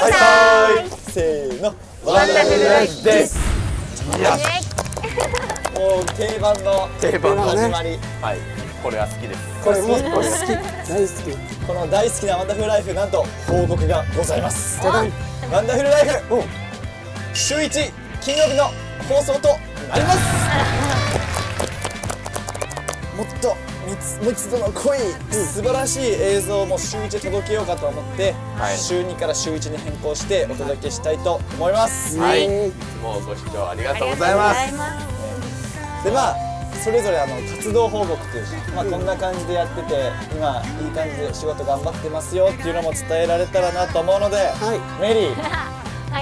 はいはいせーのワンダフルライフです。いやもう定番の始まり。はい、これは好きです。 これも好き、大好き。 この大好きなワンダフルライフ、なんと報告がございます。ワンダフルライフ週1金曜日の放送となります。もっと密度の濃い素晴らしい映像も週1届けようかと思って、週2から週1に変更してお届けしたいと思います。 はい、いつもご視聴ありがとうございます。 でそれぞれ活動報告というか、こんな感じでやってて今いい感じで仕事頑張ってますよっていうのも伝えられたらなと思うので、メリー。 はい。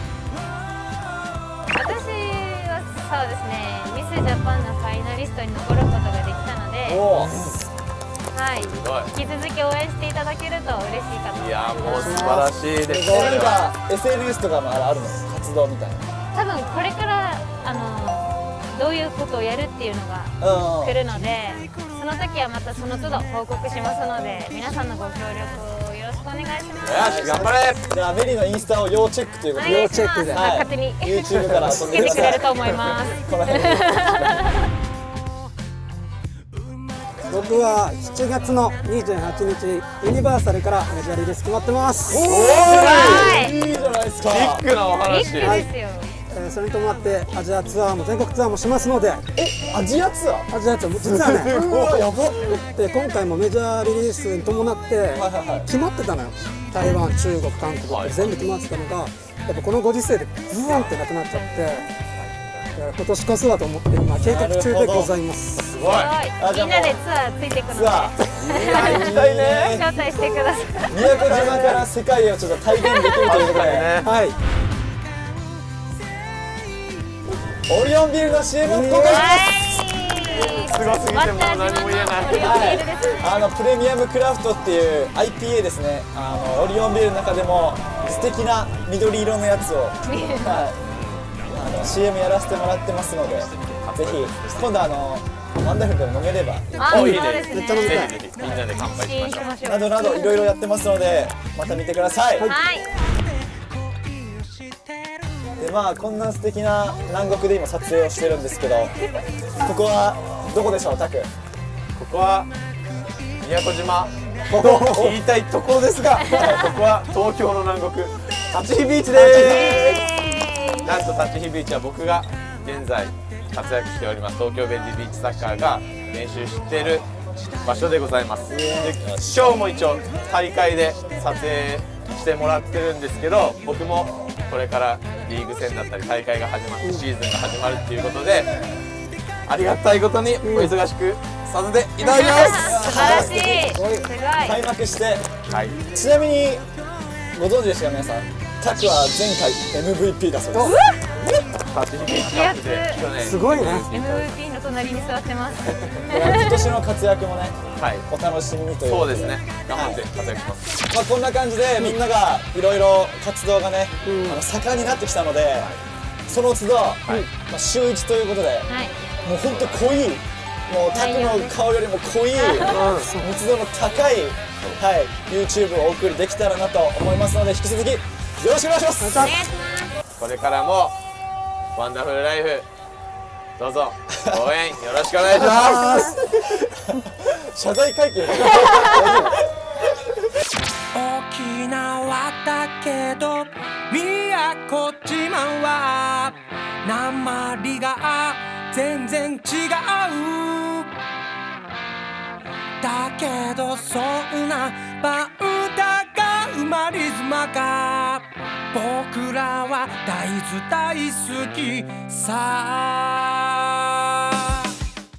私はそうですね、ミスジャパンのファイナリストに残ることができたので、はい、引き続き応援していただけると嬉しいかと思います。いやもう素晴らしいです。 なんか SNS とかもあるの活動みたいな。 多分これからどういうことをやるっていうのが来るので、その時はまたその都度報告しますので、皆さんのご協力をよろしくお願いします。 よし頑張れ。 じゃあメリーのインスタを要チェックということで、 要チェックで勝手に YouTube からつけてくれると思います。 この辺僕は7月の28日ユニバーサルからメジャーリリース決まってます。 おーいいじゃないですか。 ビッグなお話。 それに伴ってアジアツアーも全国ツアーもしますので。 アジアツアー？ アジアツアー実はね、 うわやば。 で今回もメジャーリリースに伴って決まってたのよ。台湾、中国、韓国って全部決まってたのが、やっぱこのご時世でブワンってなくなっちゃって、今年こそはと思って今計画中でございます。 すごい。 みんなでツアーついていくので、 行きたいね。 招待してください。 宮古島から世界をちょっと体験できるということでね。はい。オリオンビールの CM を公開します。 すごすぎてもう何も言えない。 プレミアムクラフトっていう IPA ですね。オリオンビールの中でも素敵な緑色のやつを、CM やらせてもらってますので、ぜひ今度ワンダフルでも飲めれば。 いいね。めっちゃ飲みたい。ぜひみんなで乾杯しましょう。 などなどいろいろやってますので、また見てください。でこんな素敵な南国で今撮影をしてるんですけど、ここはどこでしょう、タク？ ここは宮古島と言いたいところですが、ここは東京の南国立飛ビーチです。なんと立飛ビーチは僕が現在活躍しております東京ベンディビーチサッカーが練習している場所でございます。で今日も一応大会で撮影してもらってるんですけど、僕もこれからリーグ戦だったり大会が始まってシーズンが始まるっていうことで、ありがたいことにお忙しくさせていただきます。 素晴らしい。すごい。 開幕して、ちなみにご存知ですか皆さん、タクは前回 MVP だそうです。 すごいね。 MVP の隣に座ってます。 今年の活躍もね、お楽しみにという。 そうですね、頑張って活躍します。 こんな感じでみんながいろいろ活動がね盛んになってきたので、その都度週1ということで、もうほんと濃い、もうタクの顔よりも濃い密度の高い YouTube をお送りできたらなと思いますので、引き続きよろしくお願いします。 これからもワンダフルライフどうぞ応援よろしくお願いします。 謝罪会見。 沖縄だけど宮古島は訛が全然違う。だけどそんなバンダが生まれ妻が僕らは大豆大好きさ。